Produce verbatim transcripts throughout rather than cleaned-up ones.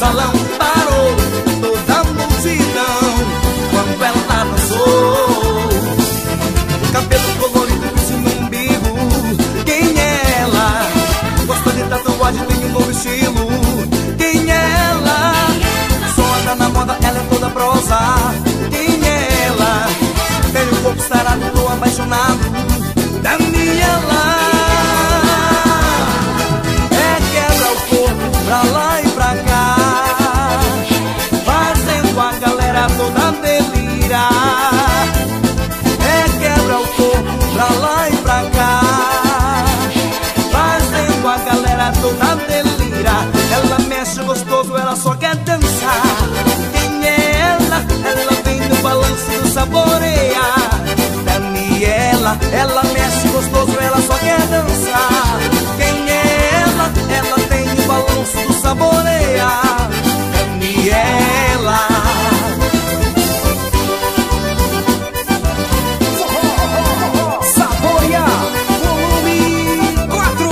salão parou toda a multidão quando ela dançou. O cabelo colorido no umbigo, quem é ela? Gosta de tatuagem, tem um novo estilo. Quem é ela? Só anda na moda, ela é toda prosa. Quem é ela? Tem um corpo sarado, tô apaixonado. Daniela é quebra o corpo pra lá e pra cá, fazendo a galera toda delirar. É quebra o corpo pra lá e pra cá, fazendo a galera toda delirar. Ela mexe gostoso, ela só quer dançar. Quem é ela? Ela vem no balanço do saboreia. Daniela, ela mexe gostoso, ela só quer dançar. Quem é ela? Ela tem o balanço do saboreia. Daniela. Saboreia, volume quatro.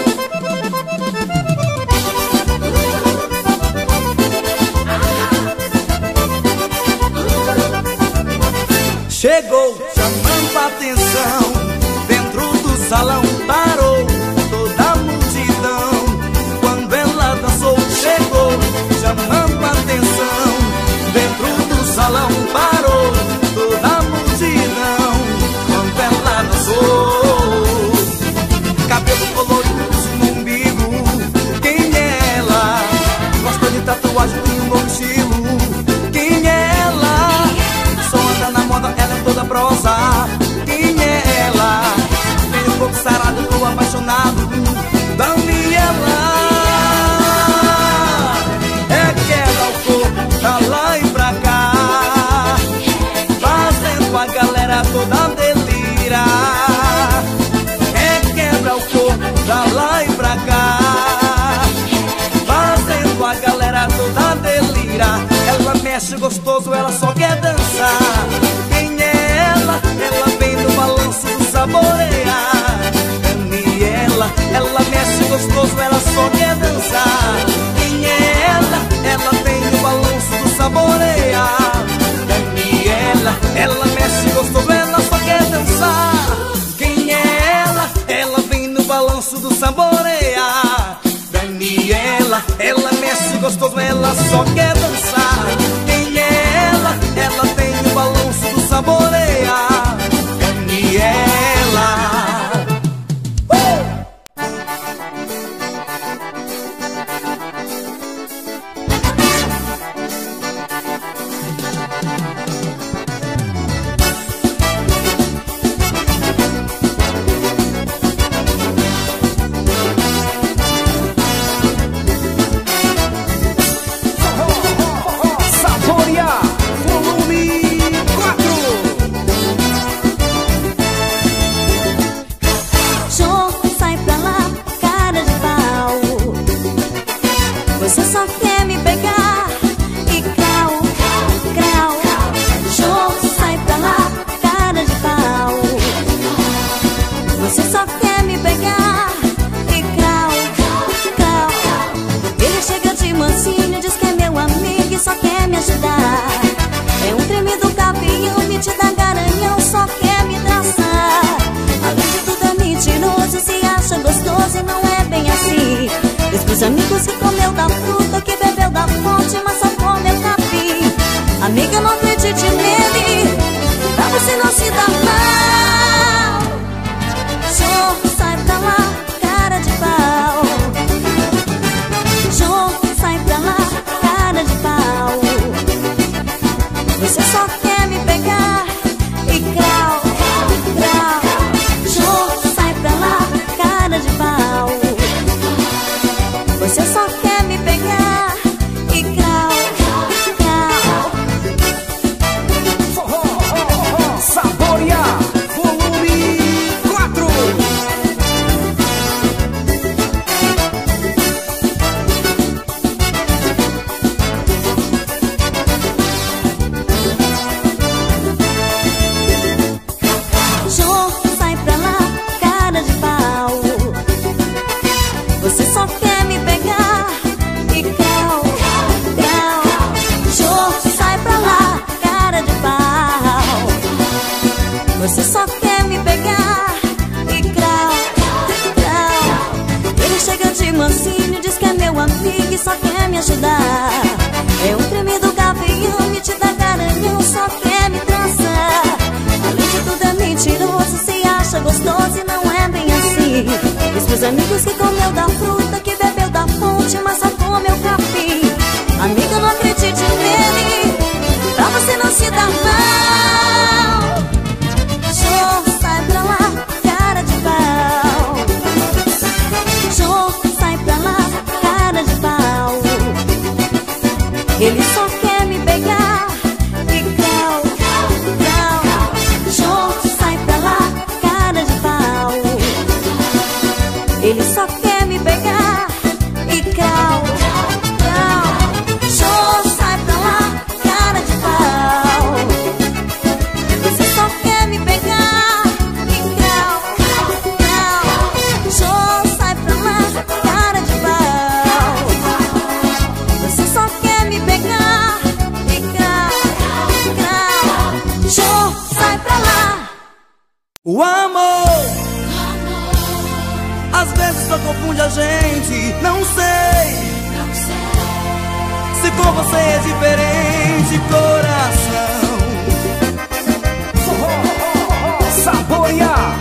Chegou chamando a atenção, dentro do salão parou toda a multidão quando ela dançou. Chegou chamando a atenção, dentro do salão parou toda a multidão quando ela dançou. Cabelo colorido no umbigo, quem é ela? Gosta de tatuagem, tem um novo estilo. Quem é ela? Só anda na moda, ela é toda prosa. Quem é ela? Tem um corpo sarado, tô apaixonado. Daniela é quebra o corpo pra lá e pra cá, fazendo a galera toda delirar. É quebra o corpo pra lá e pra cá, fazendo a galera toda delirar. Ela mexe gostoso, ela só quer dançar. Quem é ela? Ela vem no balanço do saboreia. Daniela, ela mexe gostoso, ela só quer dançar. Quem é ela? Ela vem no balanço do saboreia. Daniela, ela mexe gostoso, ela só quer dançar. Quem é ela? Ela vem no balanço do saboreia. Daniela, ela mexe gostoso, ela só quer dançar. Quem é ela? Ela tem o balanço do saboreia. Daniela. Os amigos que comeu da fruta, que bebeu da fonte, mas só comeu capim. Amiga, não acredite nele, pra você não se dar mal. Jô, sai pra lá, cara de pau. Jô, sai pra lá, cara de pau. Você só quer me pegar e crau, crau. Jô, sai pra lá, cara de pau. Você só quer me pegar e crau, crau. Saboreia, volume quatro. Jô, sai pra lá, cara de pau. Você só quer me pegar e amigo que só quer me ajudar. É um tremido gavião, metida garanhão, só quer me trançar. Além de tudo é mentiroso, se acha gostoso e não é bem assim. Os meus amigos que comeu da fruta, que bebeu da fonte, mas só comeu capim. Amiga, não acredite nele, pra você não se dar mal. Jô, sai pra lá, cara de pau. Jô, sai pra lá, cara de pau. Ele só quer me pegar e cal, cal. Jô, sai pra lá, cara de pau. Ele só quer me pegar e cal, cal. Jô, sai pra lá, cara de pau. Você só quer me pegar e cal, cal. Jô, sai pra lá, cara de pau. Você só quer me pegar e cal, cal. Jô, sai pra lá. O amor às vezes só confunde a gente. Não sei se com você é diferente, coração. Saborear.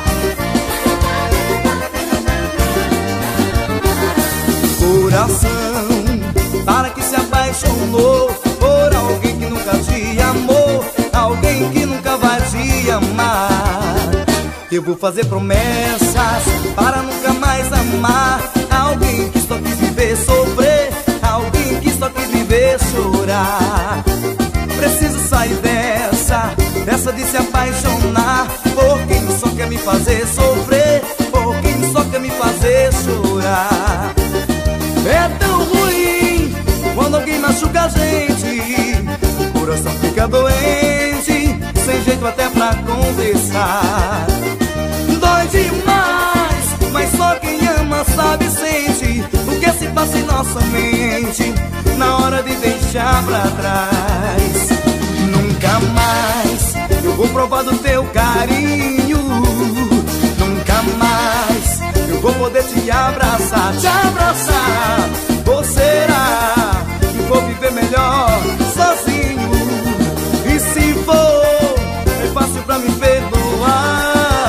Coração, para que se apaixonou por alguém que nunca te amou, alguém que nunca vai te amar. Eu vou fazer promessas para nunca mais amar alguém que só quis viver sofrer, alguém que só quis viver chorar. Preciso sair dessa, dessa de se apaixonar por quem só quer me fazer sofrer, por quem só quer me fazer chorar. É tão ruim quando alguém machuca a gente, o coração fica doente, sem jeito até pra conversar. Dói demais, mas só quem ama sabe e sente o que se passa em nossa mente na hora de deixar pra trás. Nunca mais eu vou provar do teu carinho, nunca mais eu vou poder te abraçar, te abraçar. Ou será que vou viver melhor sozinho? E se for, é fácil pra me perdoar.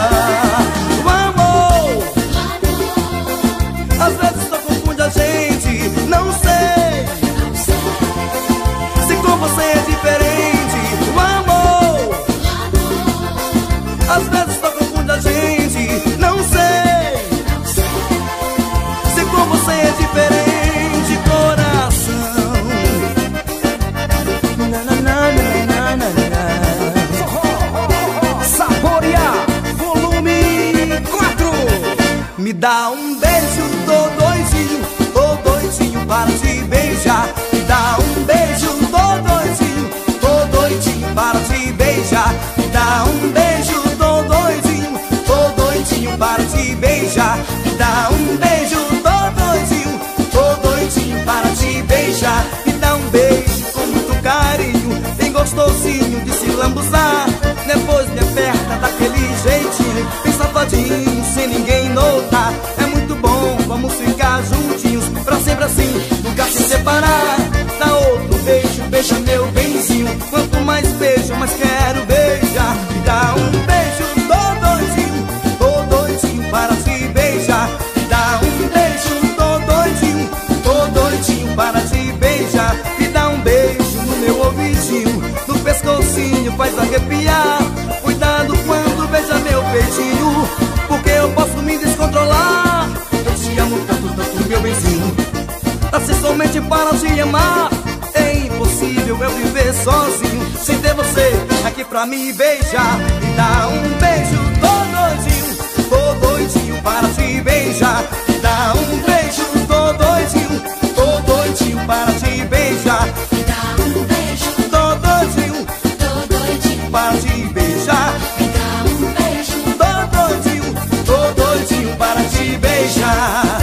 Às vezes só confunde a gente. Não sei se com você é diferente. O amor às vezes só confunde a gente. Não sei se com você é diferente, coração. Na, na, na, na, na, na. Saborear, volume quatro. Me dá um beijo, tô doidinho, tô doidinho para te beijar. Me dá um beijo, tô doidinho, tô doidinho para te beijar. Me dá um beijo, tô doidinho, tô doidinho para te beijar. Me dá um beijo, tô doidinho, tô doidinho para te beijar. Me dá um beijo com muito carinho, bem gostosinho de se lambuzar. Depois me aperta daquele jeitinho, bem safadinho, sem ninguém notar. É muito bom, vamos ficar juntinhos pra sempre assim, nunca se separar. Dá outro beijo, beija meu benzinho. Quanto mais beijo, mais quero beijar. Me dá um beijo, tô doidinho, tô doidinho para te beijar. Me dá um beijo, tô doidinho, tô doidinho para te beijar. Me dá um beijo no meu ouvidinho, no pescocinho, faz arrepiar. Cuidado quando beija meu peitinho, porque eu posso me descontrolar. Eu te amo tanto, tanto, meu benzinho. Nasci somente para te amar. É impossível eu viver sozinho sem ter você aqui pra me beijar. Me dá um beijo, tô doidinho, tô doidinho para te beijar. Me dá um beijo, tô doidinho, tô doidinho para te beijar. Me dá um beijo, tô doidinho, tô doidinho para te beijar. Me dá um beijo, tô doidinho, tô doidinho para te beijar.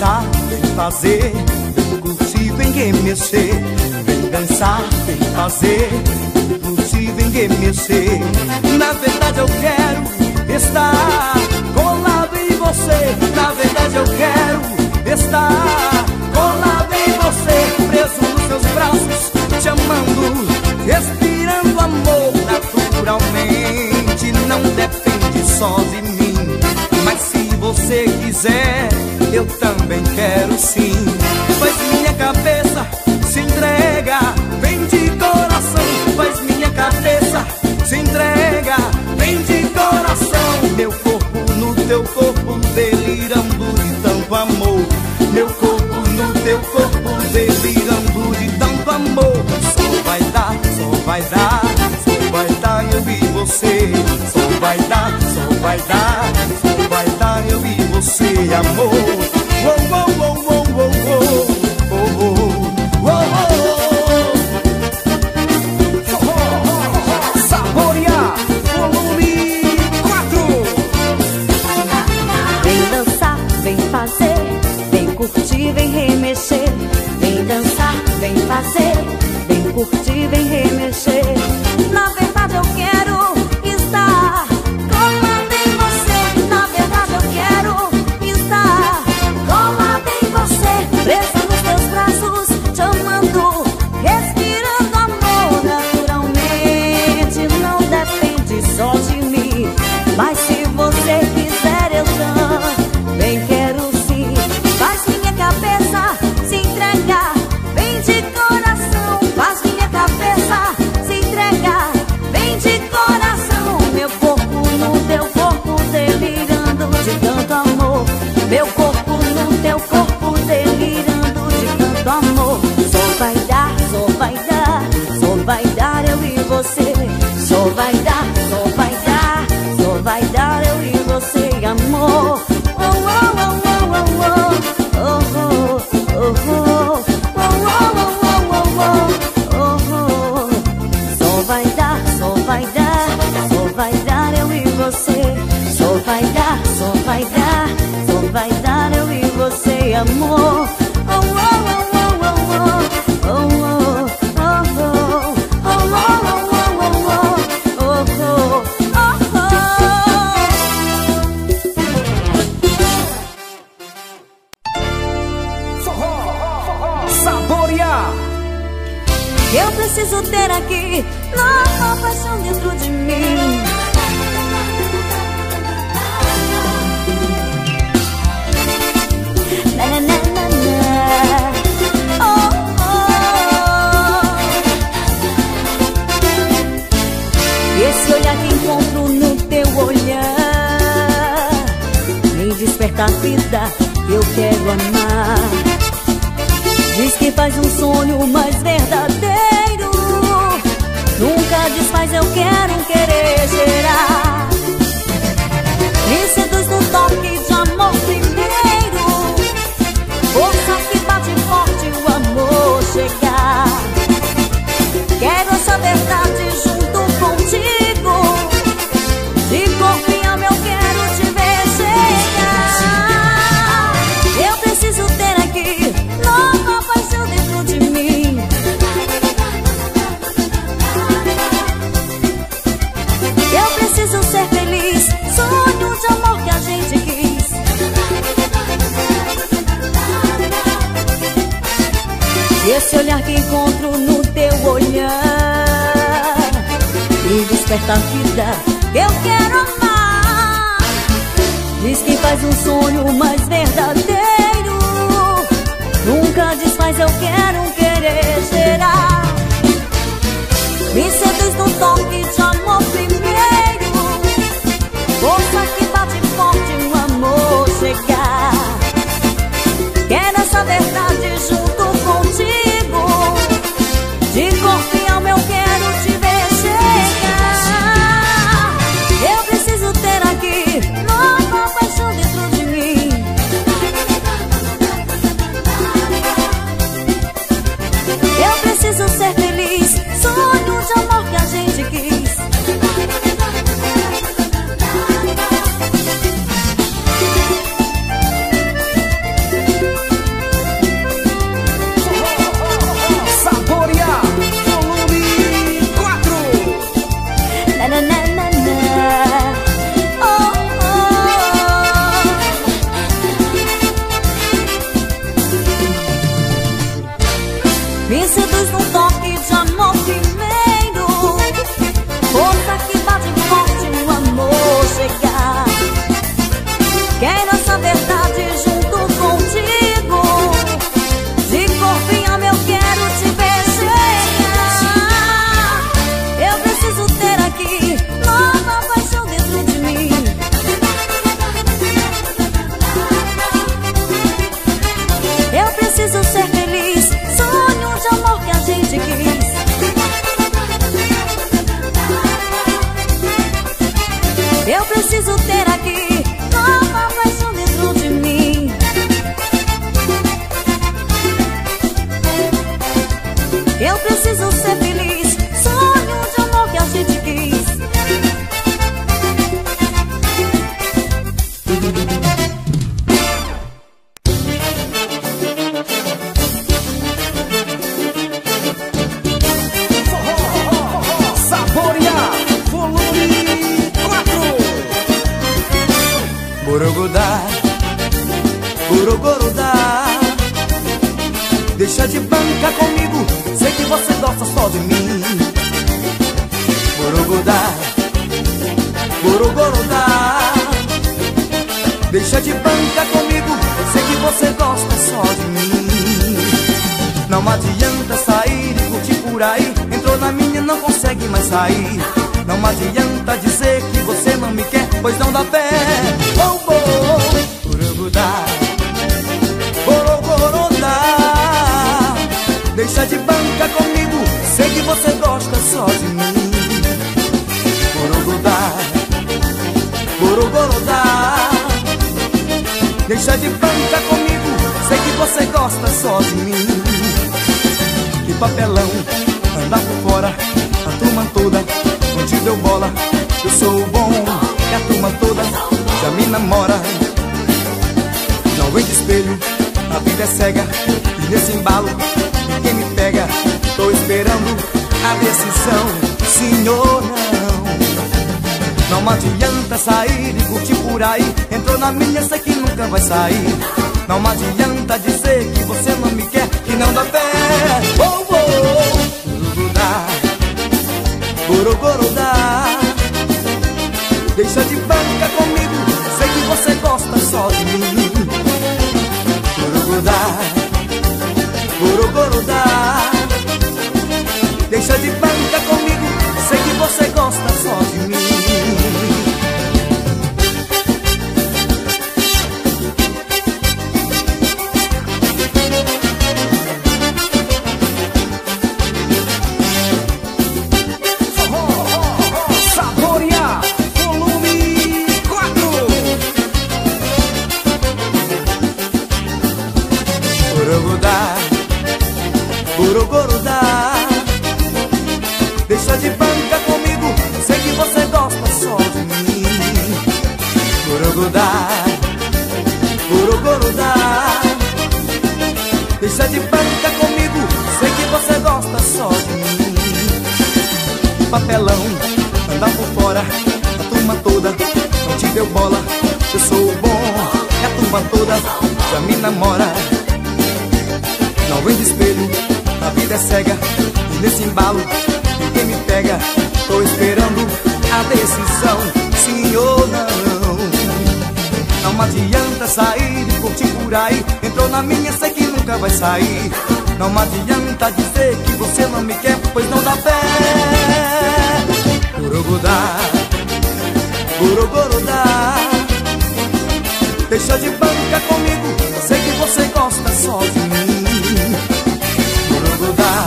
dançar, vem fazer, vem curtir, vem remexer. Vem dançar, vem fazer, vem curtir, vem remexer. Na verdade eu quero estar colado em você. Na verdade eu quero estar colado em você, preso nos seus braços, te amando, respirando amor naturalmente. Não depende só de mim, mas se você quiser, eu também quero sim. Faz minha cabeça se entrega, vem de coração. Faz minha cabeça se entrega, vem de coração. Meu corpo no teu corpo, delirando de tanto amor. Meu corpo no teu corpo, delirando de tanto amor. Só vai dar, só vai dar, só vai dar eu e você. Só vai dar, só vai dar, só vai dar eu e você, amor. Oh, oh, oh, oh, oh, oh, oh, oh, oh, oh. Saborear, volume quatro. Vem dançar, vem fazer, vem curtir, vem remexer. Vem dançar, vem fazer, vem curtir, vem remexer. Na verdade eu quero estar colado em você. Na verdade eu quero estar colado em você, presa nos teus braços, te amando, respirando amor naturalmente. Não depende só de mim, mas se você quiser eu também quero sim. Faz minha cabeça se entregar, vem de coração. Faz minha cabeça se entregar, vem de coração. Meu corpo no teu corpo, delirando de tanto amor. Meu corpo no teu corpo, delirando de tanto amor. Só vai dar, só vai dar, só vai dar eu e você. Só vai dar, só vai dar, só vai dar eu e você, amor. Oh, oh, oh, oh, oh, oh, oh, oh, oh, oh, oh, oh, oh. Só vai dar, só vai dar, só vai dar eu e você. Só vai dar, só vai dar, só vai dar eu e você, amor. Oh, oh, oh, oh, oh, oh, oh, oh, oh, oh, oh, oh, oh, oh. Saborear. Eu preciso ter aqui nova paixão dentro de mim. Na, na, na, na, na. Oh, oh. Esse olhar que encontro no teu olhar me desperta a vida que eu quero amar. Diz que faz um sonho mais verdadeiro, nunca desfaz, eu quero querer gerar. Me seduz no toque de amor primeiro, força que bate forte o amor chegar. Quero essa verdade junto contigo, de corpo e alma eu quero te ver chegar. Eu preciso ter aqui nova paixão dentro de mim. Eu preciso ser feliz, sonho de amor que a gente quis. E esse olhar que encontro no teu olhar me desperta a vida que eu quero amar. Diz que faz um sonho mais verdadeiro, nunca desfaz, eu quero querer gerar. Me seduz no toque de amor primeiro, força que bate forte o amor chegar. Quero essa verdade junto contigo, de corpo e alma eu quero te ver chegar. Eu preciso ter aqui nova paixão dentro de mim. Gorogorudá. Deixa de banca comigo, sei que você gosta só de mim. Gorogorudá, Gorogorudá. Deixa de banca comigo, sei que você gosta só de mim. Não adianta sair e curtir por aí, entrou na minha, não consegue mais sair. Não adianta dizer que você não me quer, pois não dá pé. Oh, oh, Gorogorudá, Gorogorudá. Deixa de banca comigo, sei que você gosta só de mim. Gorogorudá, Gorogorudá. Deixa de banca comigo, sei que você gosta só de mim. Que papelão, andar por fora, a turma toda não te deu bola. Eu sou o bom, e a turma toda já me namora. Não vem de espelho, a vida é cega, e nesse embalo ninguém me pega. Tô esperando a decisão, sim ou não. Não adianta sair e curtir por aí, entrou na minha, sei que nunca vai sair. Não adianta dizer que você não me quer, que não dá pé. Oh, oh, Gorogorudá, Gorogorudá. Deixa de banca comigo, sei que você gosta só de mim. Gorogorudá, Gorogorudá. Deixa de banca comigo, sei que você gosta só de mim. Gorogorudá. Deixa de banca comigo, sei que você gosta só de mim. Gorogorudá, Gorogorudá. Deixa de banca comigo, sei que você gosta só de mim. Que papelão, andar por fora, a turma toda não te deu bola. Eu sou o bom, e a turma toda já me namora. Não vem de espelho, a vida é cega, e nesse embalo ninguém me pega. Tô esperando a decisão, sim ou não. Não adianta sair e curtir por aí, entrou na minha, sei que nunca vai sair. Não adianta dizer que você não me quer, pois não dá pé. Gorogorudá, Gorogorudá. Deixa de banca comigo, sei que você gosta só de mim. Gorogorudá,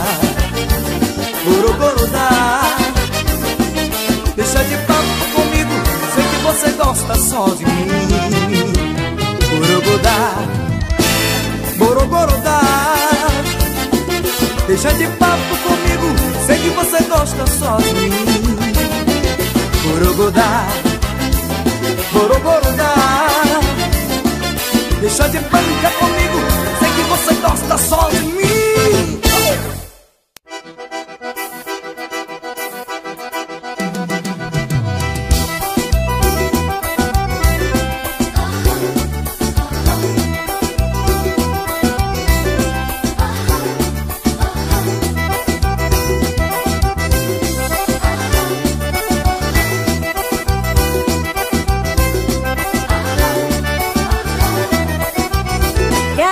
Gorogorudá. Deixa de papo comigo, sei que você gosta só de mim. Gorogorudá, Gorogorudá. Deixa de papo comigo, sei que você gosta só de mim. Gorogorudá, Gorogorudá. Deixa de banca comigo, sei que você gosta só de mim. Quero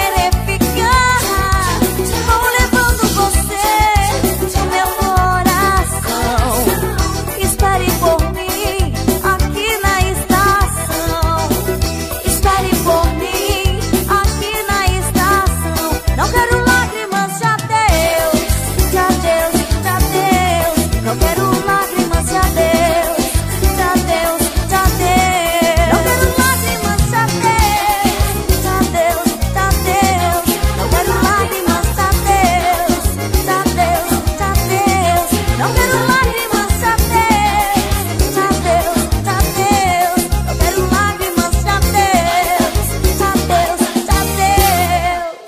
querer ficar. Vou levando você no meu coração. Espere por mim aqui na estação. Espere por mim aqui na estação. Não quero lágrimas de adeus, de adeus, de adeus. Não quero lágrimas de adeus, de adeus, de adeus. Não quero lágrimas de adeus, de adeus, de adeus. Não quero lágrimas de adeus, de adeus, de adeus. Não quero lágrimas de adeus, de adeus, de adeus. Não quero lágrimas de adeus, de adeus, de adeus.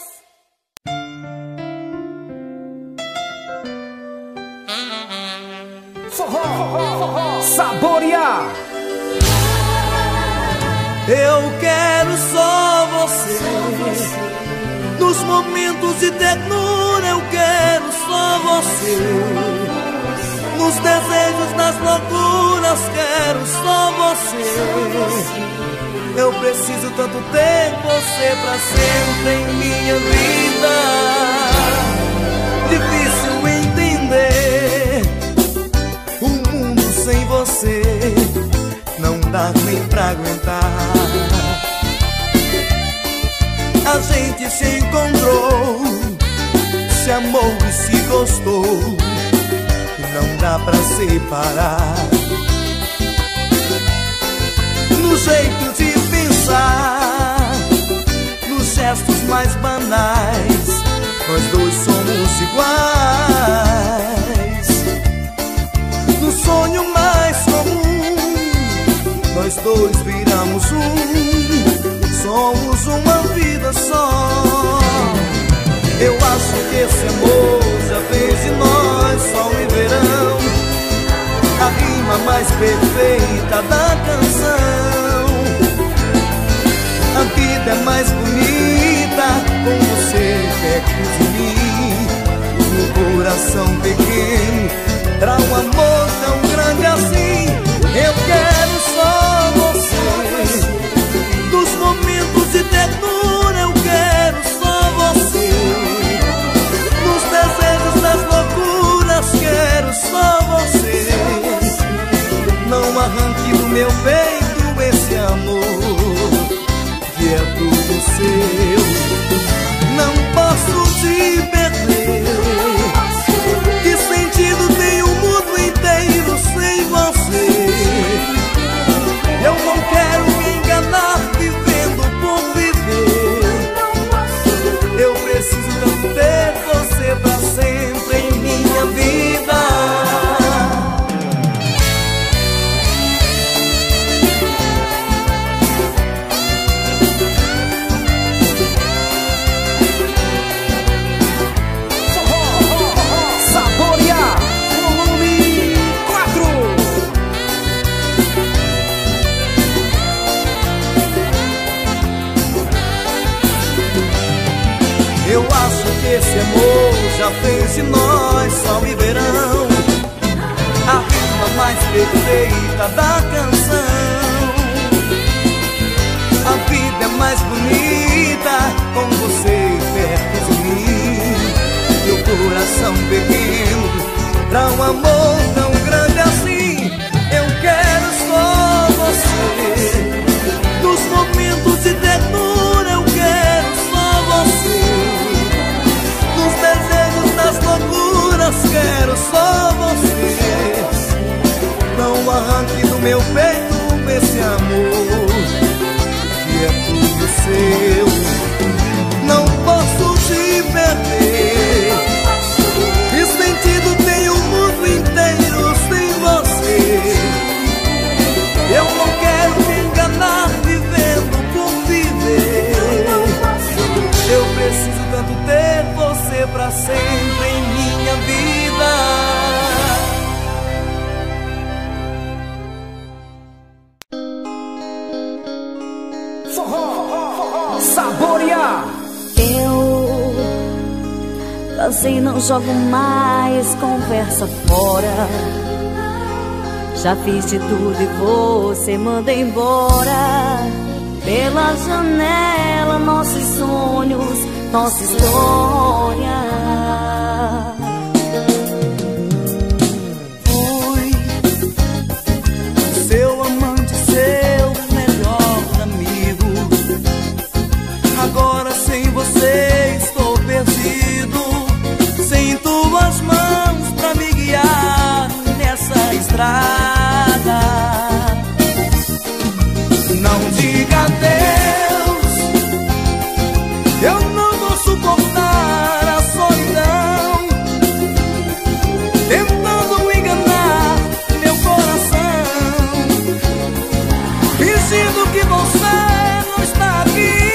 Forró, saborear. Eu quero só você. Nos momentos de ternura eu quero só você. Nos desejos das loucuras quero só você. Eu preciso tanto ter você pra sempre em minha vida. Difícil entender o mundo sem você, não dá nem pra aguentar. A gente se encontrou, se amou e se gostou, e não dá pra separar. No jeito de pensar, nos gestos mais banais, nós dois somos iguais. No sonho mais comum, nós dois viramos um. Somos uma vida só. Eu acho que esse amor já fez de nós sol e verão, a rima mais perfeita da canção. A vida é mais bonita com você perto de mim. No coração pequeno pra um amor tão grande assim. Eu quero só você. Nos momentos de ternura eu quero só você. Nos desejos das loucuras quero só você. Não arranque do meu peito esse amor que é tudo seu. Não posso te perder. Que sentido tem o mundo inteiro sem você? Eu não quero me enganar vivendo por viver. Eu preciso tanto ter você pra sempre em minha vida. Saborear, volume quatro. Eu acho que esse amor já fez de nós sol e verão, a rima mais perfeita da canção. A vida é mais bonita com você perto de mim. Meu coração pequeno pra um amor tão grande assim. Eu quero só você. Nos momentos de ternura eu quero só você. Nos desejos das loucuras quero só você. Não arranque do meu peito esse amor que é tudo seu. Não posso te perder. Que sentido tem o mundo inteiro sem você? Eu não quero me enganar vivendo por viver. Eu preciso tanto ter você pra sempre em minha vida. Forró, saborear. Eu cansei, não jogo mais conversa fora. Já fiz de tudo e você manda embora. pela janela, nossos sonhos, nossa história. Fui seu amante, seu melhor amigo. Agora sem você estou perdido, sem tuas mãos pra me guiar nessa estrada. Não diga adeus, eu não vou suportar a solidão, tentando enganar meu coração, fingindo que você não está aqui.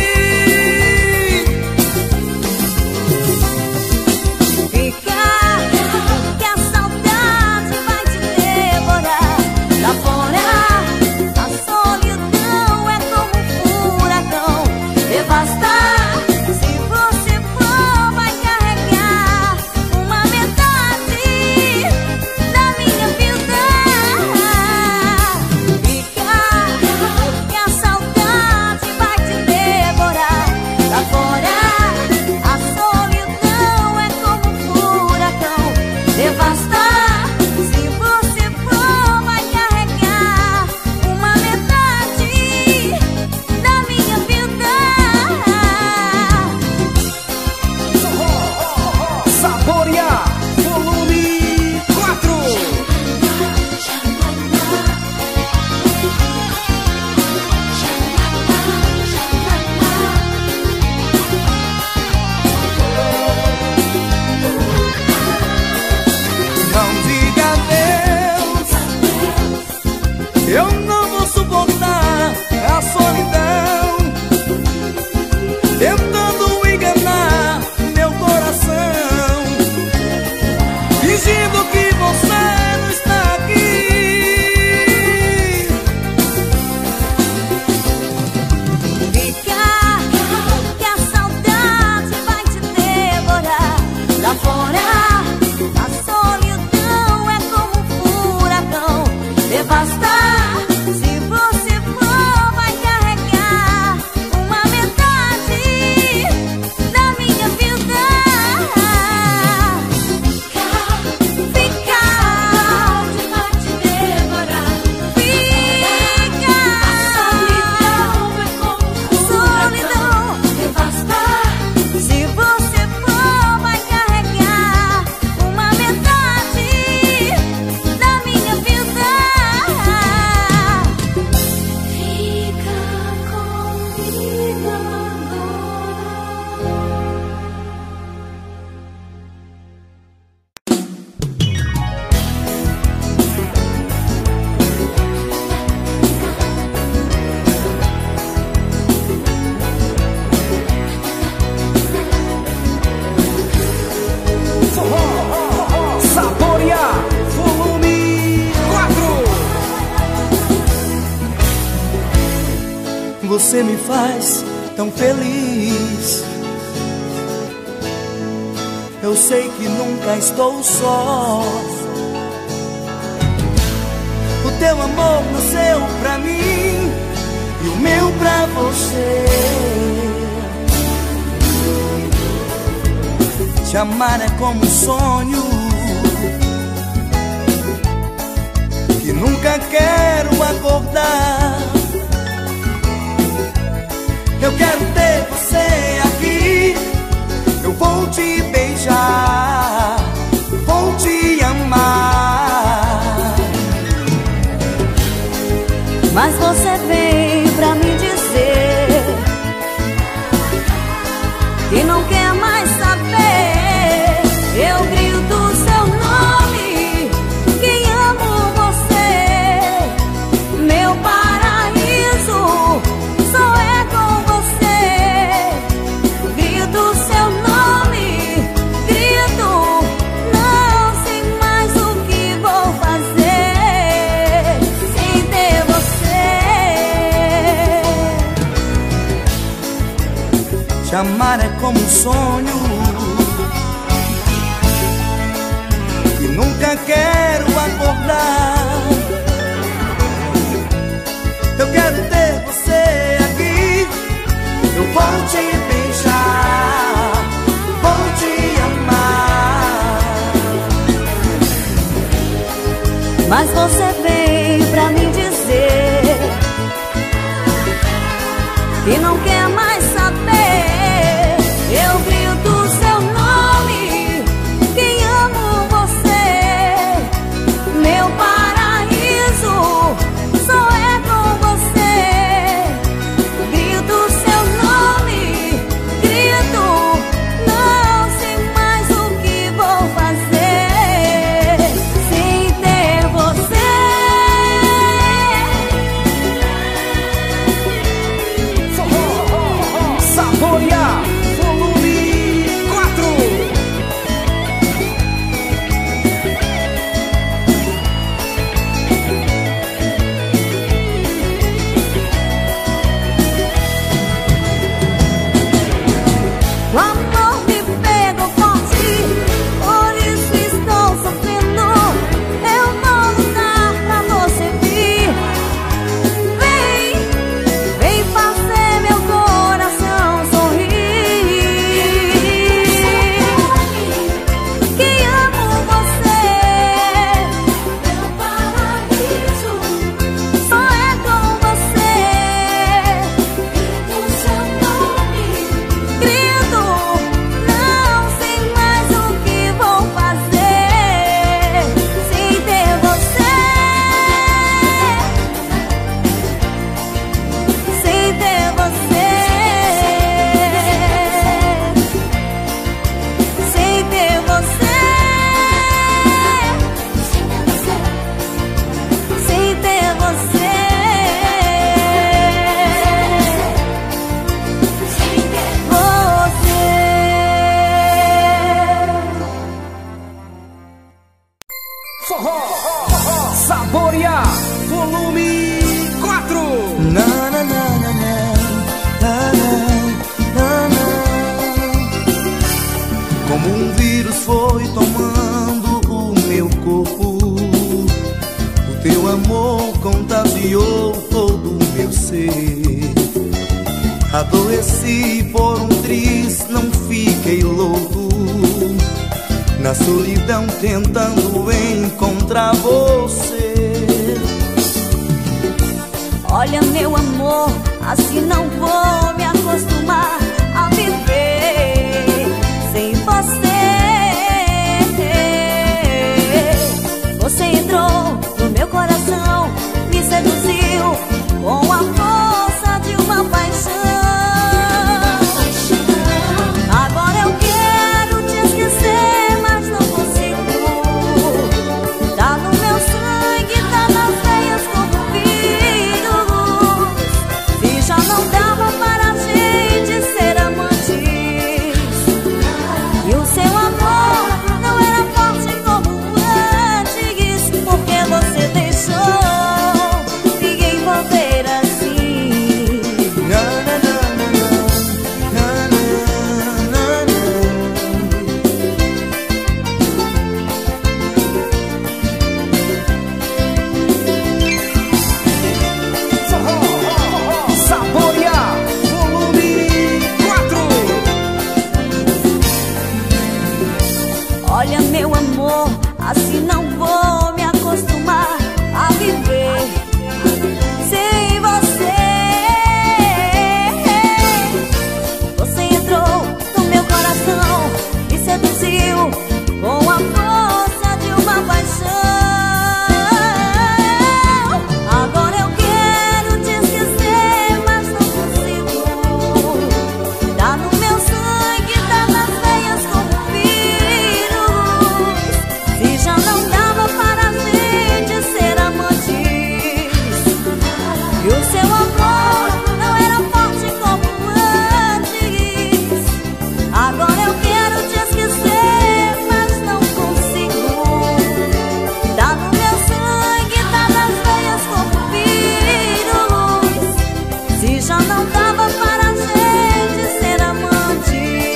Você me faz tão feliz. Eu sei que nunca estou só. O teu amor nasceu pra mim e o meu pra você. Te amar é como um sonho que nunca quero acordar. Eu quero ter você aqui, eu vou te beijar, vou te amar. Mas você vem pra me dizer que não quer mais saber. Eu grito seu nome, que amo você. Meu paraíso só é com você. Grito seu nome, grito, não sei mais o que vou fazer sem ter você. Te amar é como um sonho que nunca quero acordar. Eu quero ter você aqui, mas você veio pra me dizer que não quer mais saber. Eu grito seu nome, que amo você, meu paraíso só é com você. Grito seu nome, grito, não sei mais o que vou fazer sem ter você. Saborear, volume quatro. O amor me pegou forte, por isso estou sofrendo. Eu vou lutar pra você vir. Vem, vem fazer meu coração sorrir. Que amo você, meu paraíso só é com você. Grito seu nome, grito, não sei mais o que vou fazer sem ter você. Sem ter você. Sem ter você. Sem ter você. Forró, Saborear, volume quatro. Na, na, na, na, na, na, na, na. Como um vírus foi tomando o meu corpo, o teu amor contagiou todo o meu ser. Adoeci por um triz, não fiquei louco, na solidão tentando encontrar você. Olha, meu amor, assim não vou me acostumar a viver sem você. Você entrou no meu coração, me seduziu com a força de uma paixão. Agora eu quero te esquecer, mas não consigo. Tá no meu sangue, tá nas veias como vírus. Se já não dava para a gente ser amantes, e o seu amor não era forte como antes, porque você deixou me envolver assim. Na, na, na, na, na, na, na. Saborear, volume quatro. Olha, meu amor, assim não vou me acostumar a viver sem você. Você entrou no meu coração, me seduziu com a força de uma paixão. Agora eu quero te esquecer, mas não consigo. Tá no meu sangue, tá nas veias como vírus. Se já não dava para a gente ser amantes, e o seu amor não era forte como antes. Agora eu quero te esquecer, mas não consigo. Tá no meu sangue, tá nas veias como vírus. Se já não dava para a gente ser amantes,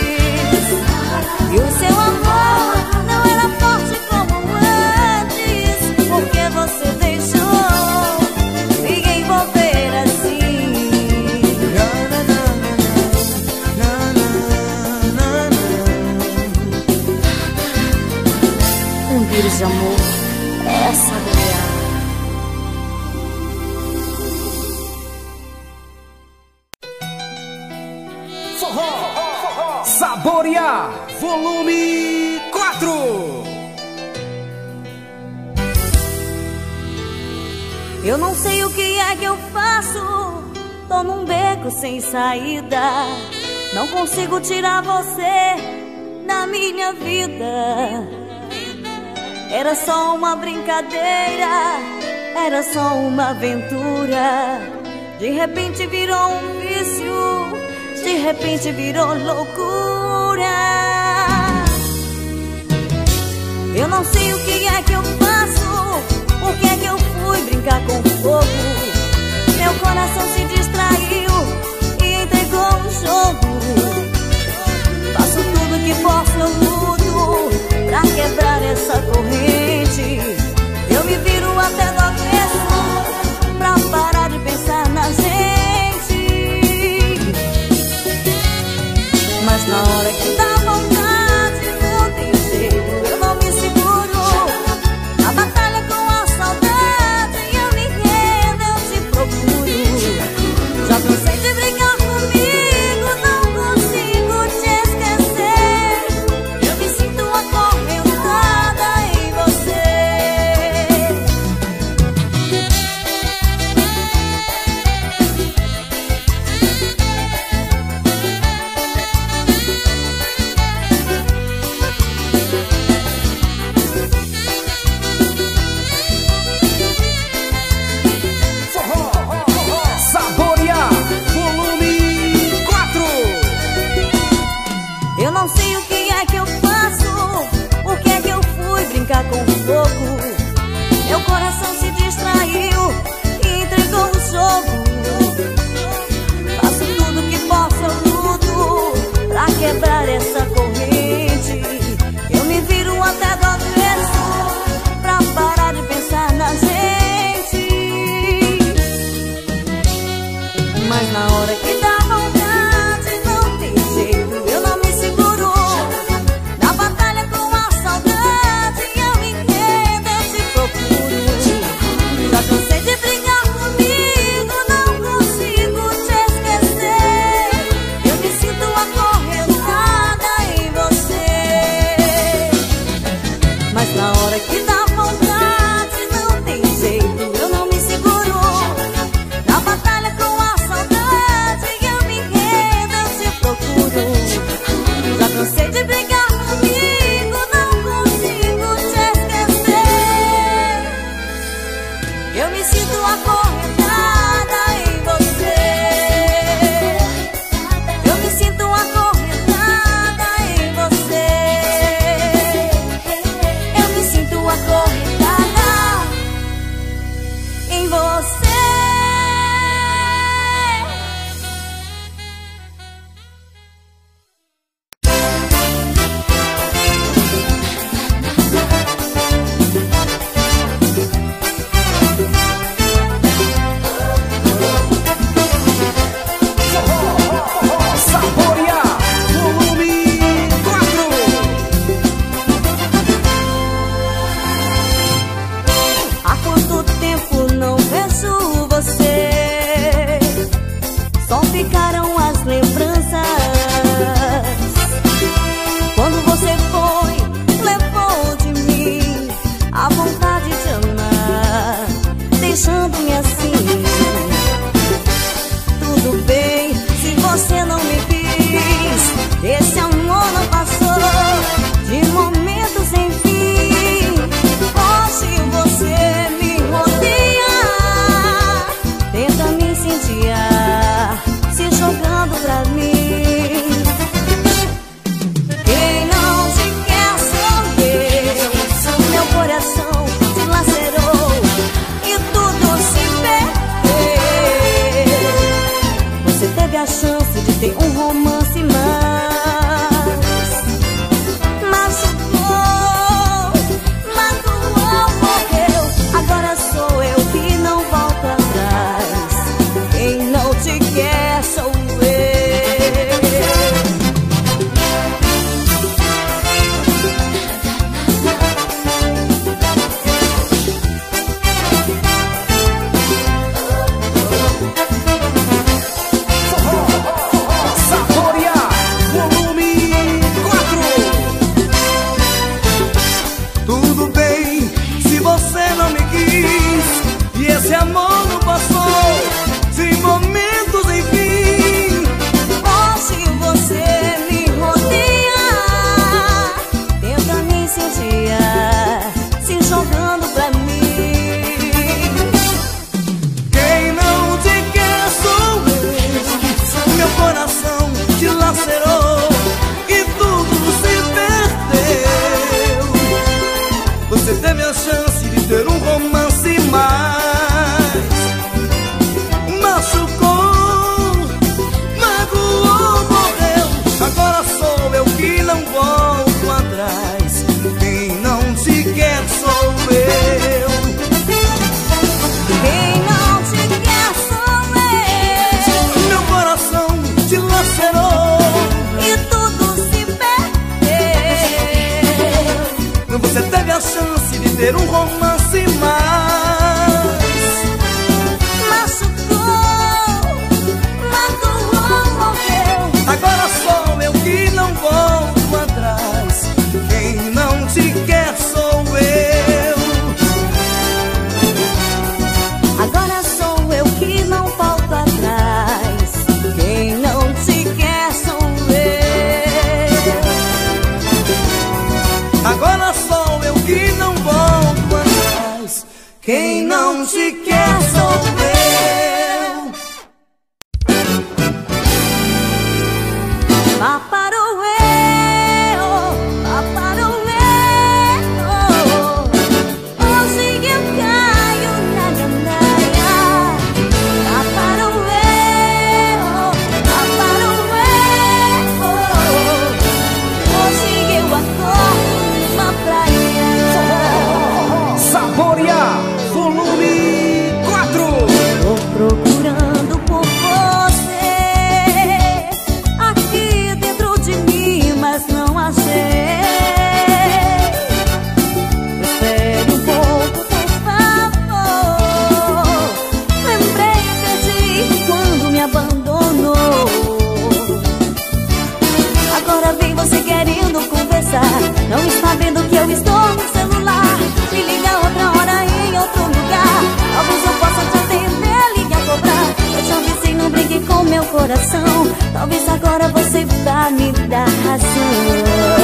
e o seu amor não era forte como antes, porque você deixou me envolver assim. Na, na, na, na, na, na, na. Um vírus de amor é saborear. Saborear, volume quatro. Eu não sei o que é que eu faço, tô num beco sem saída. Não consigo tirar você da minha vida. Era só uma brincadeira, era só uma aventura. De repente virou um vício, de repente virou loucura. Eu não sei o que é que eu faço, por que é que eu fui brincar com fogo. Meu coração se distraiu e entregou o jogo. Faço tudo que posso, eu luto pra quebrar essa corrente. Eu me viro até do avesso pra parar de pensar na gente. Mas na hora que dá vontade não tem jeito, eu não me seguro. A batalha com a saudade, eu me rendo, eu te procuro. Já cansei de brigar comigo, não consigo te esquecer. Eu me sinto acorrentada em você. Saborear, volume quatro. Eu não sei o que é que eu faço, por que é que eu fui brincar com fogo. Meu coração se distraiu e entregou o jogo. Faço tudo que posso, eu luto pra quebrar essa corrente. Eu me viro até do avesso pra parar de pensar na gente. Mas na hora que dá vontade não tem jeito, eu não me seguro. Na batalha com a saudade, eu me rendo, eu te procuro. Já cansei de brigar comigo, não consigo te esquecer. Eu me sinto acorrentada em você. Mas na hora que dá vontade não tem jeito, eu não me seguro. Na batalha com a saudade, eu me rendo, eu te procuro. Já cansei de brigar comigo, não consigo te esquecer. Eu me sinto acorrentada em você. Eu me sinto acorrentada em você. Eu me sinto acorrentada ter um romance mais. Machucou, magoou, morreu. Agora sou eu que não volto atrás. Quem não te quer sou eu. Agora sou eu que não volto atrás. Quem não te quer sou eu. Agora sou eu que não volto atrás. Quem não te quer sou eu. Vá para o eu, vá para o eu. Hoje eu caio na gandaia. Vá para o eu, vá para o eu. Hoje eu acordo numa praia. Saborear volume quatro. Tô procurando por você aqui dentro de mim, mas não achei. Espere um pouco, por favor. Lembrei de ti quando me abandonou. Agora vem você querendo conversar. Não está vendo que eu estou no celular. Me liga outra hora em outro lugar. Talvez eu possa te atender, ligue a cobrar. Eu te avisei, não brinque com meu coração. Talvez agora você vá me dar razão.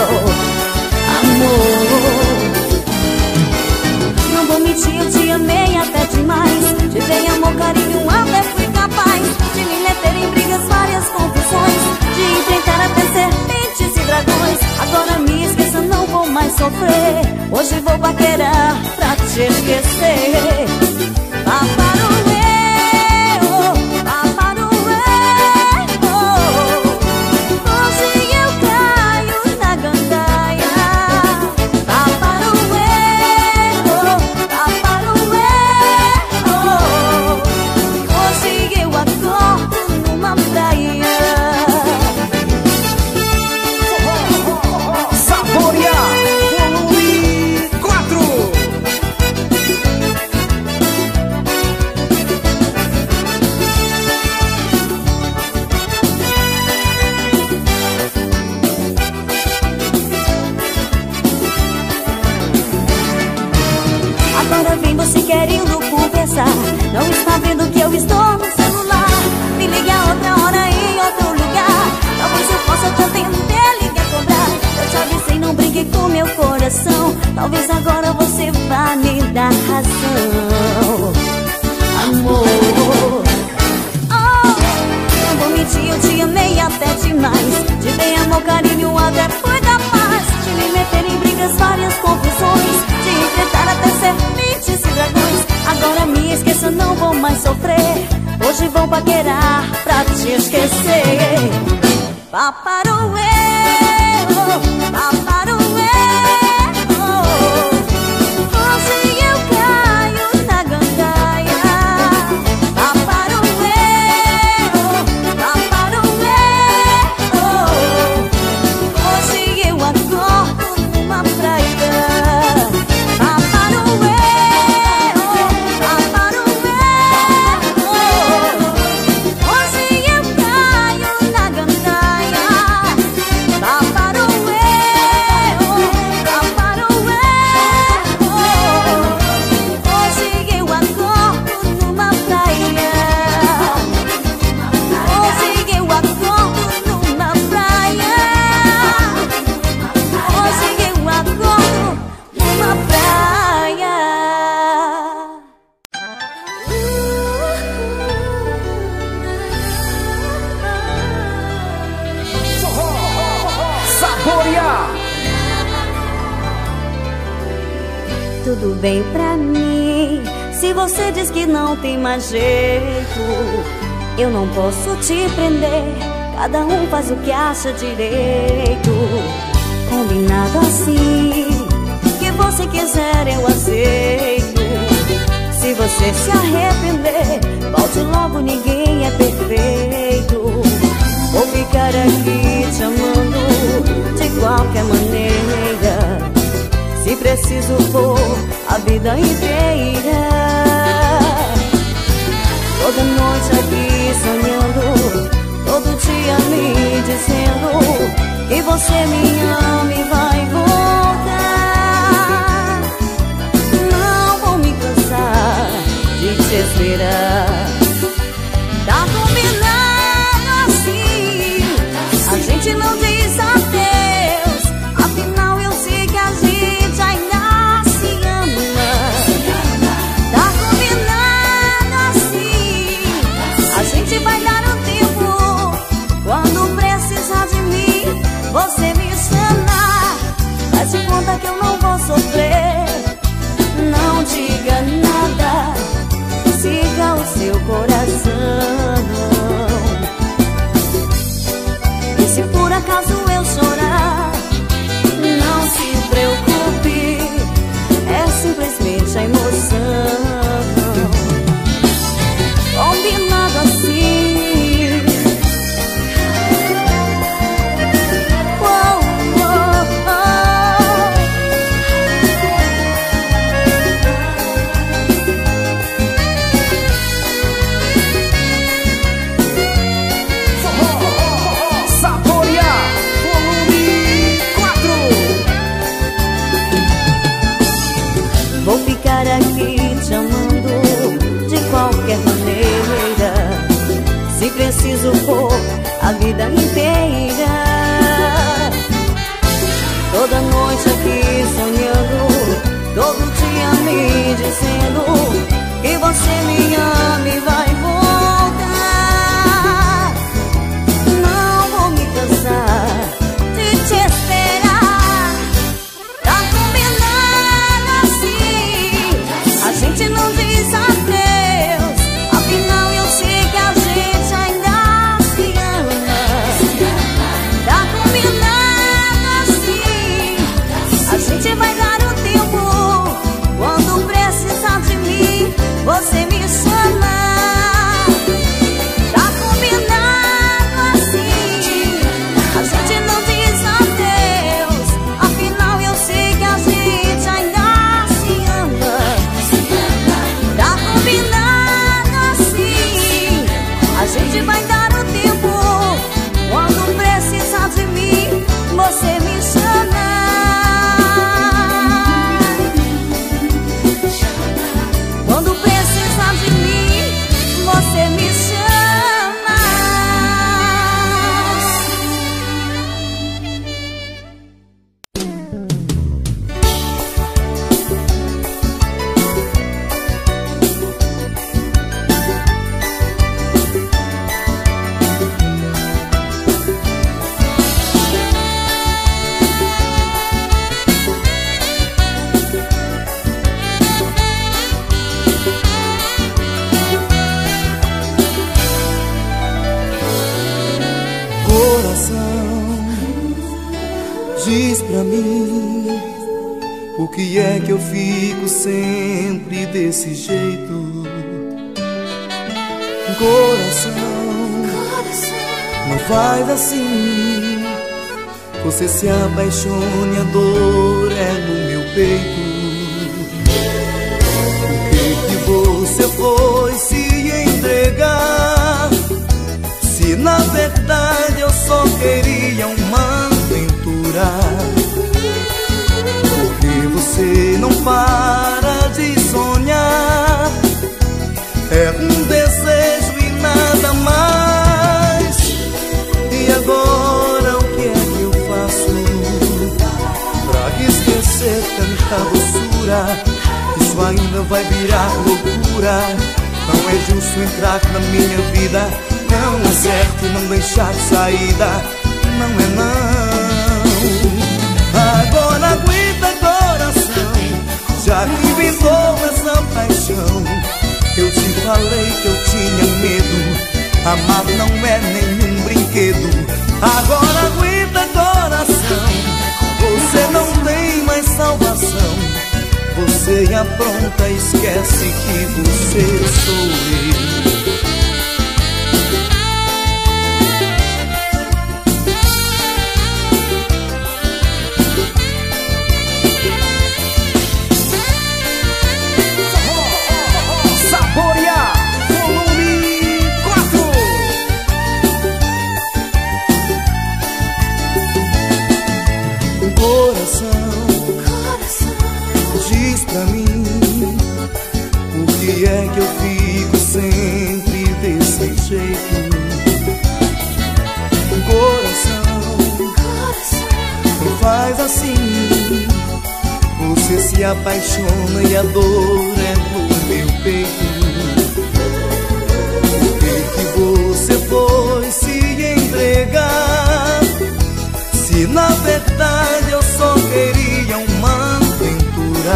Amor, não vou mentir, eu te amei até demais. Te dei amor, carinho, até fui capaz de me meter em brigas, várias confusões, de enfrentar até serpentes e dragões. Agora me esqueça, não vou mais sofrer. Hoje vou paquerar pra te esquecer. Vá para o eu, vá para o eu. Hoje eu caio na gandaia. Vá para o eu, vá para o eu. Hoje eu acordo numa praia. Saborear volume quatro. Agora vem você querendo conversar. Não está vendo que eu estou no celular. Me liga outra hora em outro lugar. Talvez eu possa te atender, ligue a cobrar. Eu te avisei, não brinque com meu coração. Talvez agora você vá me dar razão. Amor, oh, não vou mentir, eu te amei até demais. Te dei amor, carinho, até fui capaz de me meter em brigas, várias confusões, de enfrentar até serpentes e dragões. Agora me esqueça, não vou mais sofrer. Hoje vou paquerar pra te esquecer. Vá para o eu, vá para o eu. Hoje eu caio na gandaia. Vá para o eu, vá para o eu. Hoje eu acordo numa praia. Vá para o eu, vá para o eu. Hoje eu caio na gandaia. Vá para o eu, vá para o eu. Hoje eu acordo numa praia. Hoje eu acordo numa praia. Hoje eu acordo numa praia. Saborear. Tudo bem pra mim, se você diz que não tem mais jeito. Eu não posso te prender, cada um faz o que acha direito. Combinado assim, que você quiser eu aceito. Se você se arrepender, volte logo, ninguém é perfeito. Vou ficar aqui te amando de qualquer maneira. Se precisar preciso for a vida inteira. Toda noite aqui sonhando, todo dia me dizendo que você me ama e vai voltar. Não vou me cansar de te esperar. Tá combinado assim, a gente não diz adeus. Afinal eu sei que a gente ainda se ama. Tá combinado assim, a gente vai dar um tempo. Quando precisar de mim, você me chama. Faz de conta que eu não vou sofrer. Não diga nada, siga o seu coração. E se por acaso eu chorar, não se preocupe, é simplesmente a emoção. Combinado assim. Aqui te amando de qualquer maneira. Se preciso for a vida inteira. Toda noite aqui sonhando, todo dia me dizendo que você me ama e vai voltar. Não vou me cansar de te esperar. Tá combinado assim, a gente não diz adeus. Afinal eu sei que a gente ainda se ama. Tá combinado assim, a gente vai dar um tempo. Quando precisar de mim, você me chama. Tá combinado assim, a gente não diz adeus. Afinal eu sei que a gente ainda se ama. Tá combinado assim, a gente vai dar o tempo. Quando precisar de mim, você me chama. Quando precisar de mim, você me chama. Diz pra mim, o que é que eu fico sempre desse jeito? Coração, não faz assim. Você se apaixone, a dor é no meu peito. Por que que você foi se entregar? Se na verdade eu só queria uma aventura. Porque você não para de sonhar. É um desejo e nada mais. E agora o que é que eu faço pra esquecer tanta doçura? Isso ainda vai virar loucura. Não é justo entrar na minha vida. Não é certo não deixar saída. Não é não. Agora aguenta coração, já que inventou essa paixão. Eu te falei que eu tinha medo. Amar não é nenhum brinquedo. Agora aguenta coração, você não tem mais salvação. Você apronta, esquece que você sou eu. Coração, diz pra mim, por que é que eu fico sempre desse jeito? Coração, não faz assim. Você se apaixona e a dor é no meu peito. Por que que você foi se entregar, se na verdade eu só queria uma aventura?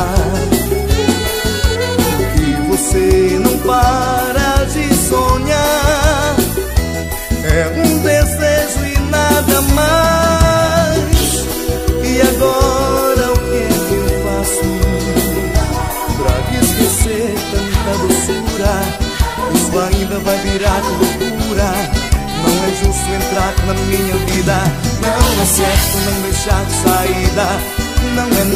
Por que você não para de sonhar? É um desejo e nada mais. E agora o que é que eu faço pra esquecer tanta doçura? Isso ainda vai virar loucura. Não é justo entrar na minha vida, não é certo não deixar de saída, não é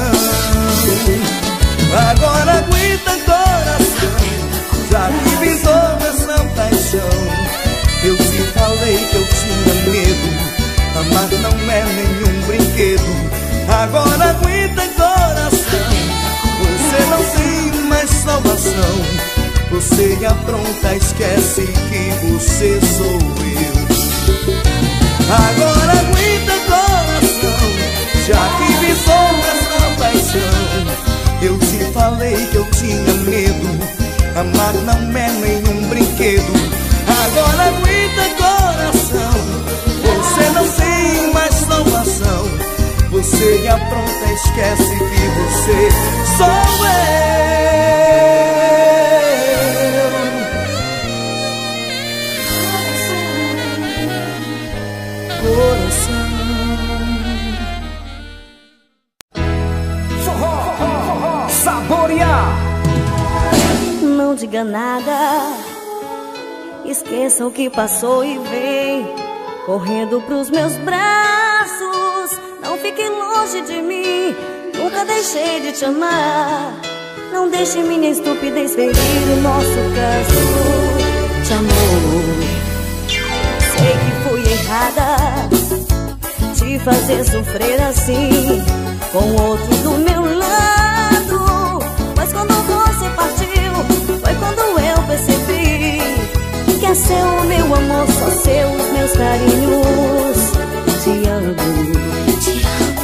não. Agora aguenta coração, já que visou essa paixão. Eu te falei que eu tinha medo, amar não é nenhum brinquedo. Agora aguenta coração, você não tem mais salvação. Você apronta, esquece que você sou eu. Agora aguenta coração, já que visou essa paixão. Eu te falei que eu tinha medo, amar não é nenhum brinquedo. Agora aguenta coração, você não tem mais salvação. Você apronta, esquece que você sou eu. Coração, Forró, forró, saborear. Não diga nada, esqueça o que passou e vem correndo pros meus braços. Não fique longe de mim, nunca deixei de te amar. Não deixe minha estupidez ferir o nosso caso de amor. Sei que fui errada, te fazer sofrer assim, com outro do meu lado. Mas quando você partiu, foi quando eu percebi que é seu o meu amor, só seu os meus carinhos. Te amo, te amo.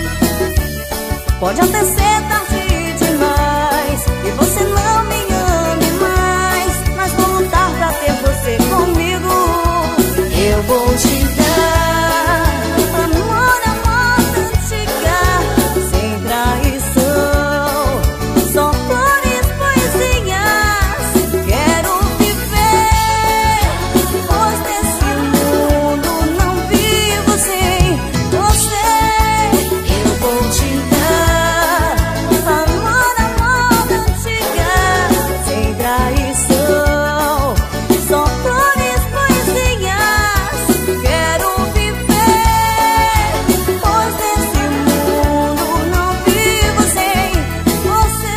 Pode até ser tarde demais e você não me ame mais, mas vou lutar pra ter você comigo. Eu vou te dar amor, amor antiga, sem traição, só flores, poesias. Quero viver, pois nesse mundo não vivo sem você. Eu vou te dar amor, amor antiga, sem traição, só flores, poesias. Quero viver, pois nesse mundo não vivo sem você.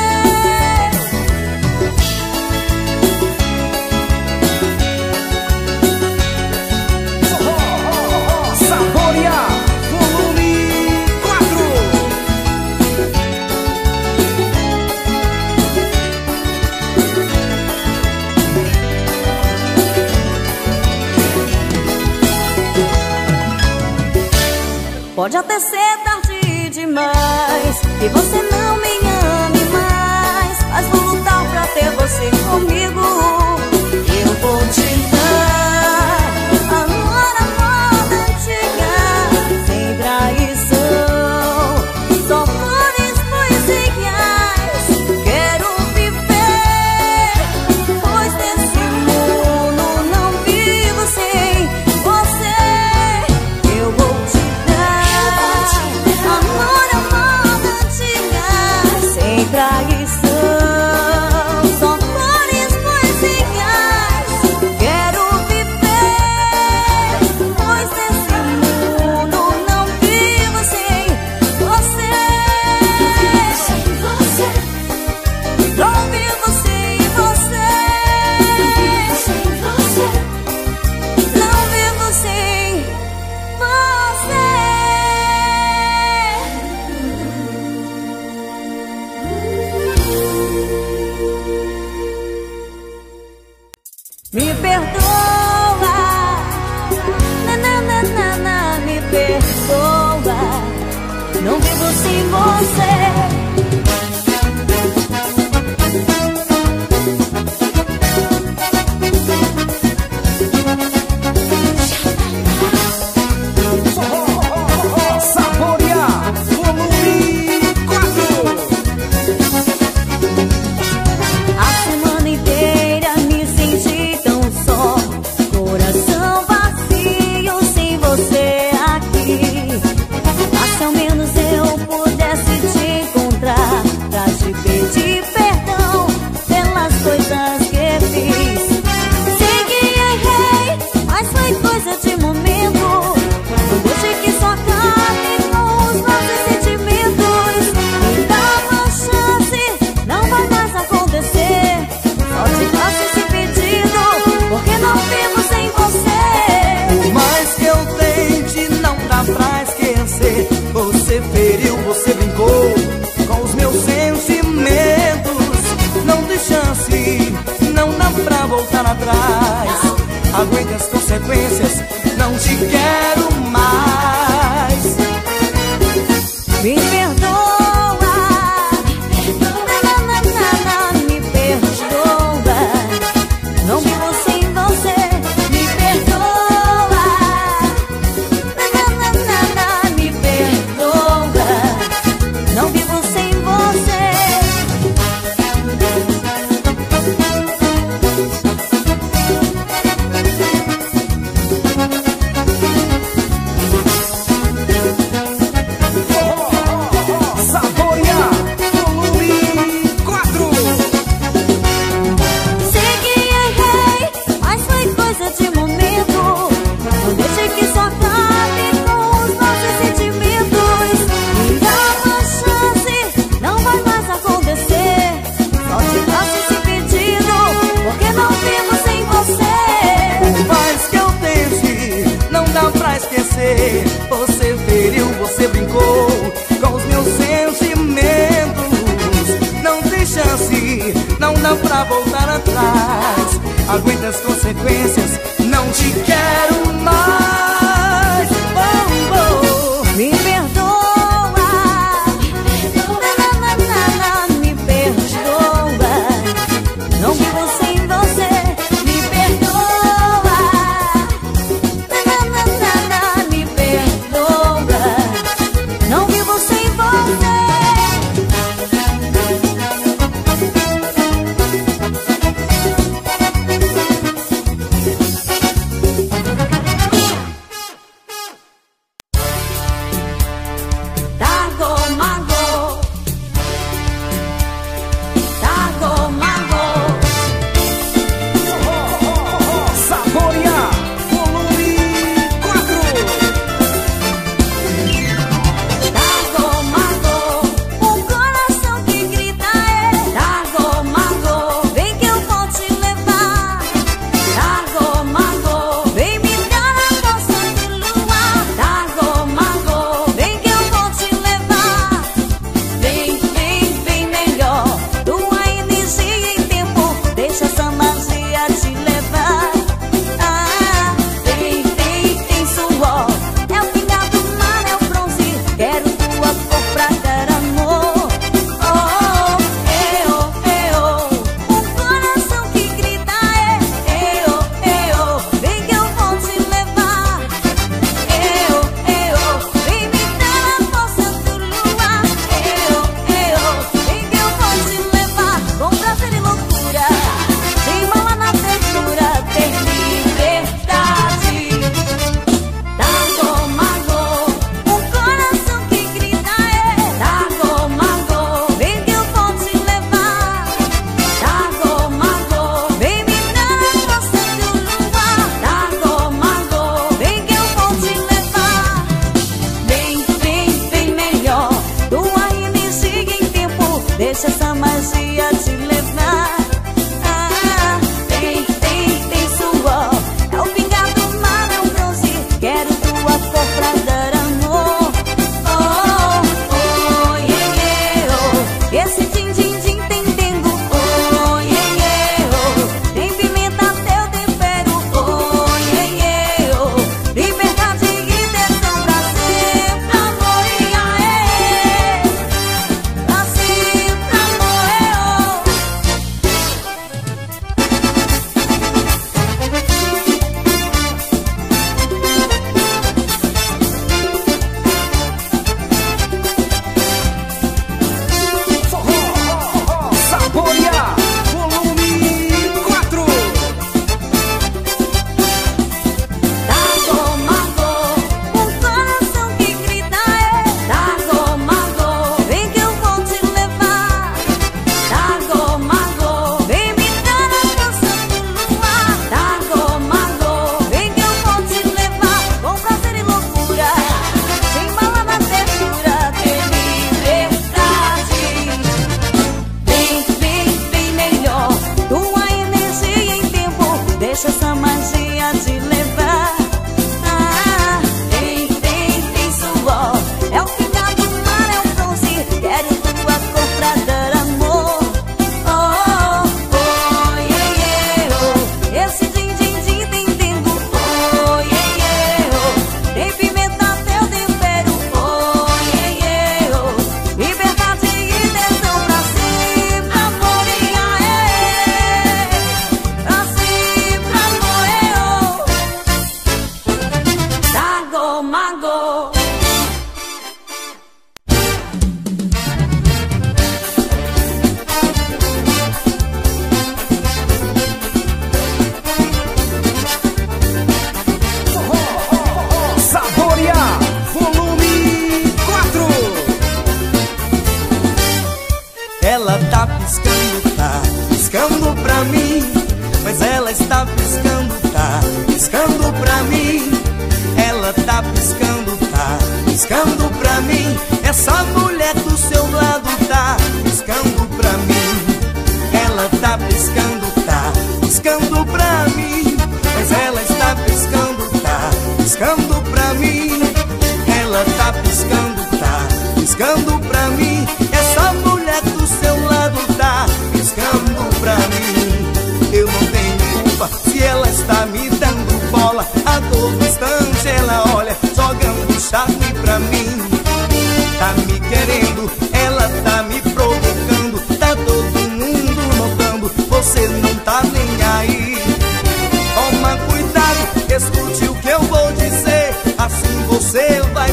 Forró, saborear. Volume quatro. Pode até ser tarde demais e você não me ame mais, mas vou lutar pra ter você comigo. Eu vou te dar amor, amor antiga, sem traição, só flores, poesias. Quero viver, pois nesse mundo não vivo sem você. Eu vou te dar amor, amor antiga, sem traição, só flores, poesias. Quero sem você. Saborear, volume quatro. A semana inteira me senti tão só, coração vazio sem você aqui. Mas se ao menos eu pudesse te encontrar pra te pedir perdão pelas coisas que fiz. Sei que errei, mas foi coisa de momento. Não deixe que só acabe com os nossos sentimentos. Me dá uma chance, não vai mais acontecer. Só te faço esse pedido, porque não vivo sem você. Por mais que eu tente, não dá pra esquecer. Você feriu, você brincou com os meus sentimentos. Não tem chance, não dá pra voltar atrás. Aguente as consequências, não te quero mais. Me perdoa, na, na, na, na, me perdoa. Não vivo sem você, me perdoa. Na, na, na, na, me perdoa. Não vivo sem você. Saborear, volume quatro. Sei que errei, mas foi coisa de momento. Não deixe que só acabe com os nossos sentimentos. Me dá uma chance, não vai mais acontecer. Só te faço esse pedido, porque não vivo sem você. Por mais que eu tente, não dá pra esquecer. Você feriu, você brincou com os meus sentimentos. Não tem chance, não dá pra voltar atrás. Aguenta as consequências, não te quero mais. Oh, oh. Me perdoa, na, na, na, na, me perdoa. Não vivo sem você, me perdoa. Na, na, na, na, me perdoa. Não vivo sem você.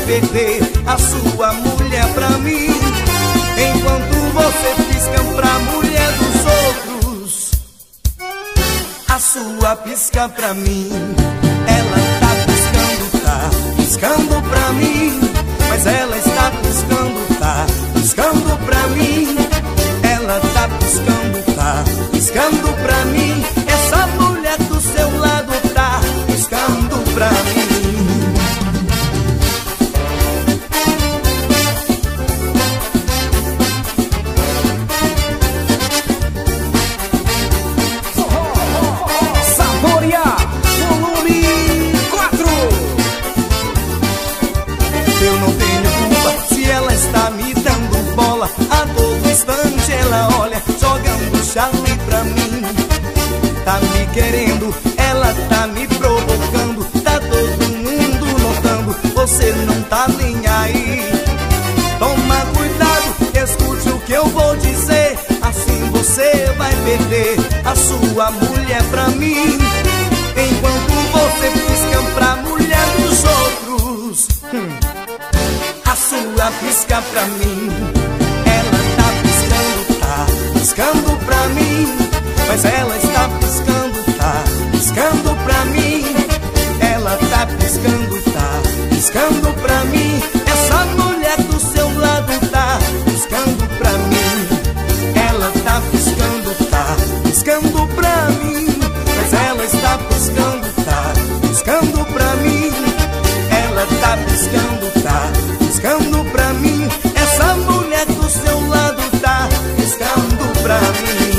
perder a sua mulher pra mim. Enquanto você pisca pra mulher dos outros, a sua pisca pra mim. Ela tá piscando, tá piscando pra mim, mas ela está piscando, tá piscando pra mim. Ela tá piscando, tá piscando pra mim. Essa mulher do seu lado tá piscando pra mim. Eu não tenho culpa se ela está me dando bola. A todo instante ela olha, jogando chale pra mim. Tá me querendo, ela tá me provocando. Tá todo mundo notando, você não tá nem aí. Toma cuidado, escute o que eu vou dizer. Assim você vai perder a sua mulher pra mim. Enquanto você pisca pra mulher dos outros, hum, a sua pisca pra mim. Ela tá piscando, tá piscando pra mim, mas ela está piscando, tá piscando pra mim. Ela tá piscando, tá piscando pra mim. Essa mulher do seu lado tá piscando pra mim. Ela tá piscando, tá piscando pra mim, mas ela está piscando, tá piscando pra mim. Ela tá piscando, tá piscando pra mim. Essa mulher do seu lado tá piscando pra mim.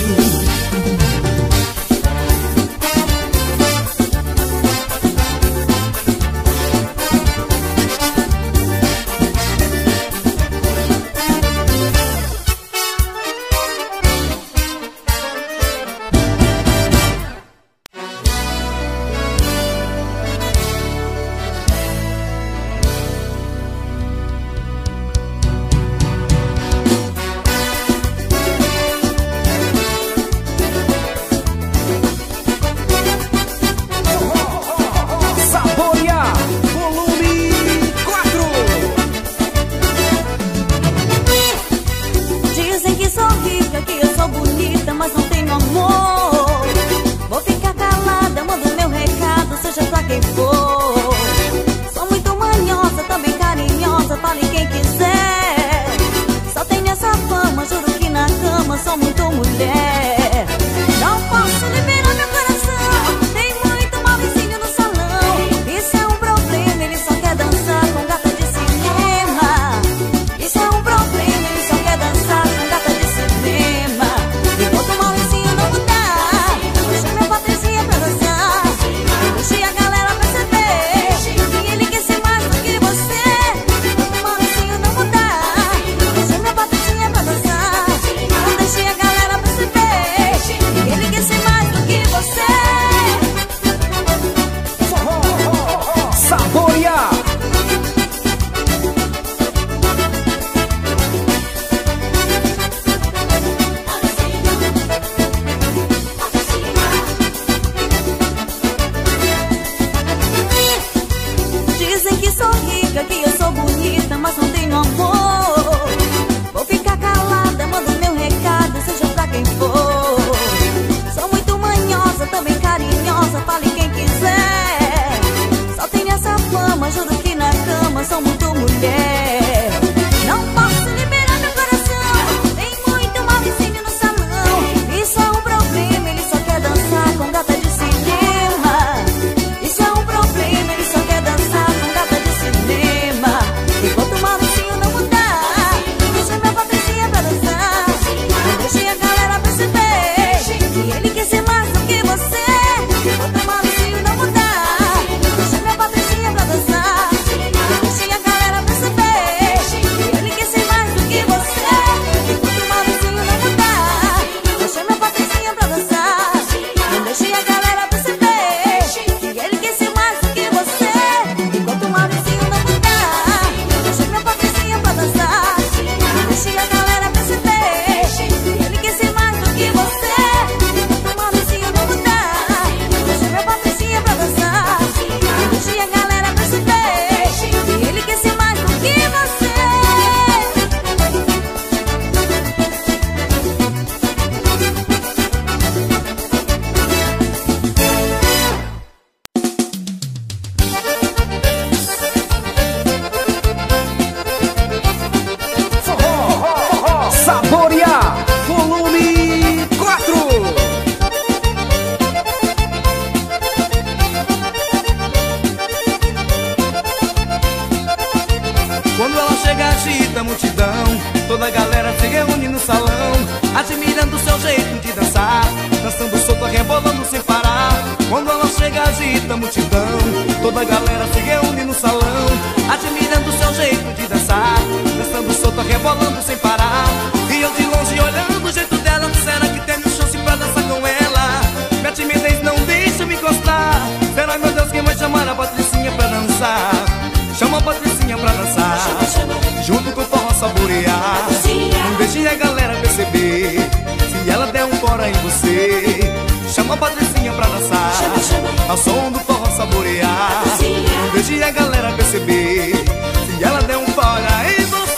agita a multidão, toda a galera se reúne no salão, admirando o seu jeito de dançar, dançando solto, rebolando sem parar. Quando ela chega agita a multidão, toda a galera se reúne no salão, admirando o seu jeito de dançar, dançando solto, rebolando sem parar. E eu de longe olhando o jeito dela, será que tenho chance pra dançar com ela? Minha timidez não deixa me encostar. Será, meu Deus, quem vai chamar a Patricinha pra dançar? Chama a Patricinha pra dançar, junto com o forró saborear. Não deixe a galera perceber, se ela der um fora em você. Chama a Patricinha pra dançar, ao som do forró saborear. Não deixe a galera perceber, se ela der um fora em você.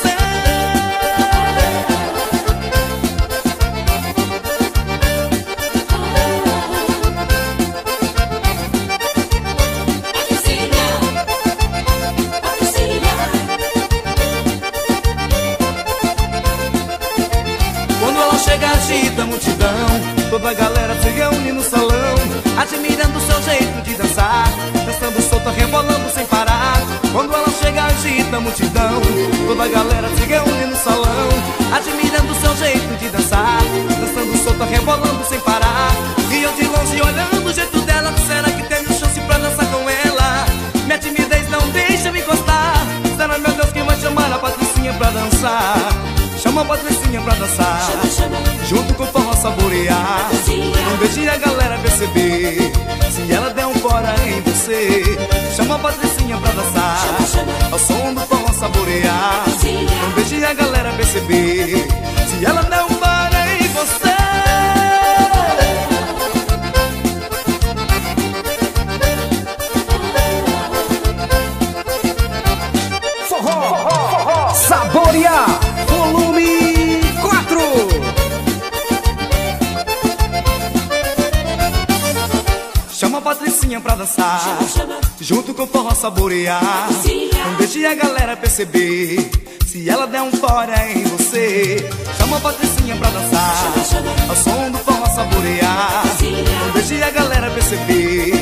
Chega, agita a multidão, toda a galera se reúne no salão, admirando o seu jeito de dançar, dançando solta, rebolando sem parar. Quando ela chega, agita a multidão, toda a galera se reúne no salão, admirando o seu jeito de dançar, dançando solta, rebolando sem parar. E eu de longe olhando o jeito dela, será que tenho chance pra dançar com ela? Minha timidez não deixa me encostar. Será, meu Deus, quem vai chamar a Patricinha pra dançar? Chama a Patricinha pra dançar, chama, chama, junto com o forró saborear. Não deixe a galera perceber, se ela der um fora em você. Chama a Patricinha pra dançar, chama, chama, ao som do forró saborear. Não deixe a galera perceber, se ela der um fora em você. Forró, forró, forró, saborear. Volume quatro. Chama a Patricinha pra dançar, chama, chama, junto com o forró saborear. Não deixe a galera perceber, se ela der um fora em você. Chama a Patricinha pra dançar, chama, chama, ao som do forró saborear. Não deixe a galera perceber,